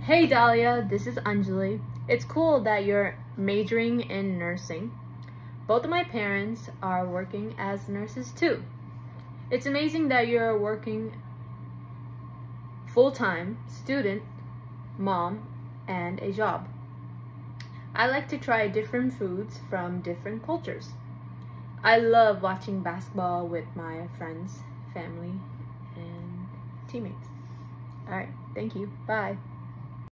Hey Dalia, this is Anjali. It's cool that you're majoring in nursing. Both of my parents are working as nurses too. It's amazing that you're working full-time, student, mom, and a job. I like to try different foods from different cultures. I love watching basketball with my friends, family, and teammates. All right, thank you. Bye.